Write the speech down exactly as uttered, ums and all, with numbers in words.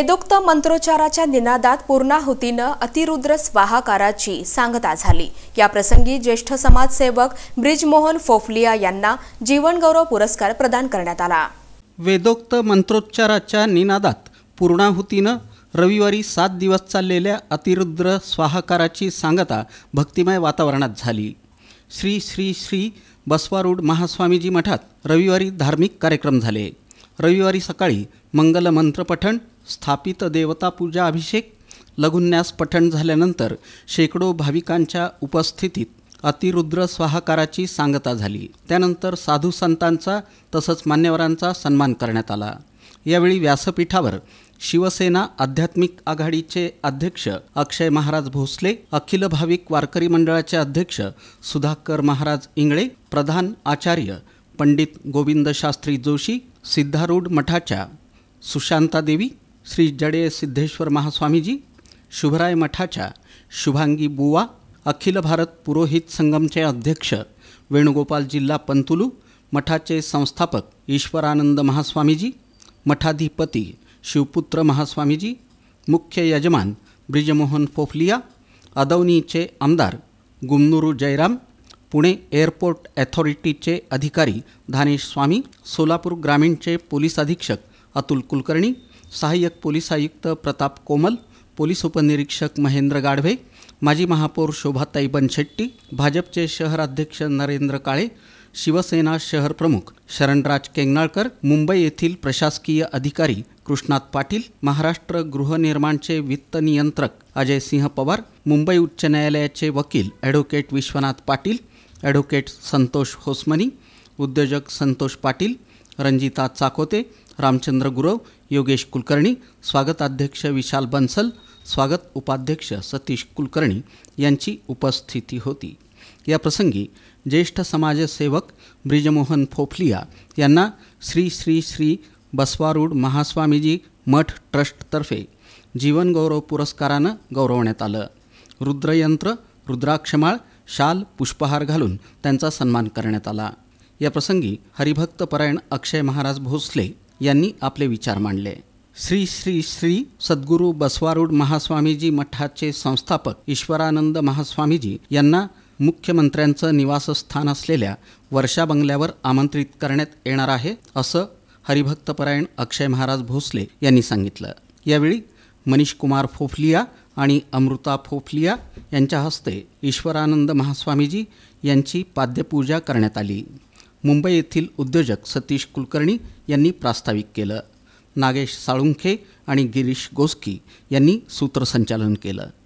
वेदोक्त मंत्रोच्चाराच्या निनादात पूर्णाहुतीनं अतिरुद्र स्वाहाकाराची सांगता झाली। या प्रसंगी ज्येष्ठ समाजसेवक ब्रिजमोहन फोफलिया यांना जीवनगौरव पुरस्कार प्रदान करण्यात आला। वेदोक्त मंत्रोच्चाराच्या निनादात पूर्णाहुतीनं रविवारी सात दिवस चाललेल्या अतिरुद्र स्वाहाकाराची सांगता भक्तिमय वातावरणात झाली। श्री श्री श्री बसवारूढ महास्वामीजी मठात रविवारी धार्मिक कार्यक्रम झाले। रविवारी सकाळी मंगल मंत्र पठण, स्थापित देवता पूजा, अभिषेक, लघुन्यास पठण झाल्यानंतर शेकडो भाविकांच्या उपस्थितीत अतिरुद्र स्वाहाकाराची सांगता झाली। त्यानंतर साधू संतांचा तसंच मान्यवरांचा सन्मान करण्यात आला। यावेळी व्यासपीठावर शिवसेना आध्यात्मिक आघाडीचे अध्यक्ष अक्षय महाराज भोसले, अखिल भाविक वारकरी मंडळाचे अध्यक्ष सुधाकर महाराज इंगळे, प्रधान आचार्य पंडित गोविंद शास्त्री जोशी, सिद्धारूढ मठाच्या सुशांता देवी, श्री जडे सिद्धेश्वर महास्वामीजी, शुभराय मठाच्या शुभांगी बुवा, अखिल भारत पुरोहित संगमचे अध्यक्ष वेणुगोपाल जिल्हा पंतुलू, मठाचे संस्थापक ईश्वरानंद महास्वामीजी, मठाधिपती शिवपुत्र महास्वामीजी, मुख्य यजमान ब्रिजमोहन फोफलिया, अदौनीचे आमदार गुमनुरू जयराम, पुणे एअरपोर्ट अथॉरिटीचे अधिकारी धानेश स्वामी, सोलापूर ग्रामीणचे पोलीस अधीक्षक अतुल कुलकर्णी, सहाय्यक पोलीस आयुक्त प्रताप कोमल, पोलीस उपनिरीक्षक महेंद्र गाढवे, माजी महापौर शोभाताई बनशेट्टी, भाजपचे शहर अध्यक्ष नरेंद्र काळे, शिवसेना शहर प्रमुख शरणराज केंगनाळकर, मुंबई येथील प्रशासकीय अधिकारी कृष्णात पाटील, महाराष्ट्र गृहनिर्माणचे वित्त नियंत्रक अजय सिंह पवार, मुंबई उच्च न्यायालयाचे वकील ॲडव्होकेट विश्वनाथ पाटील, ॲडव्होकेट संतोष होसमनी, उद्योजक संतोष पाटील, रंजिता चाकोते, रामचंद्र गुरव, योगेश कुलकर्णी, स्वागताध्यक्ष विशाल बन्सल, स्वागत उपाध्यक्ष सतीश कुलकर्णी यांची उपस्थिती होती। या प्रसंगी ज्येष्ठ समाजसेवक ब्रिजमोहन फोफलिया यांना श्री श्री श्री बसवारूढ महास्वामीजी मठ ट्रस्टतर्फे जीवनगौरव पुरस्कारानं गौरवण्यात आलं। रुद्रयंत्र, रुद्राक्षमाळ, शाल, पुष्पहार घालून त्यांचा सन्मान करण्यात आला। या प्रसंगी हरिभक्तपरायण अक्षय महाराज भोसले यांनी आपले विचार मांडले। श्री श्री श्री सद्गुरू बसवारूढ महास्वामीजी मठाचे संस्थापक ईश्वरानंद महास्वामीजी यांना मुख्यमंत्र्यांचं निवासस्थान असलेल्या वर्षा बंगल्यावर आमंत्रित करण्यात येणार आहे, असं हरिभक्तपरायण अक्षय महाराज भोसले यांनी सांगितलं। यावेळी मनीष कुमार फोफलिया आणि अमृता फोफलिया यांच्या हस्ते ईश्वरानंद महास्वामीजी यांची पाद्यपूजा करण्यात आली। मुंबई येथील उद्योजक सतीश कुलकर्णी यांनी प्रास्ताविक केलं। नागेश साळुंखे आणि गिरीश गोस्की यांनी सूत्रसंचालन केलं।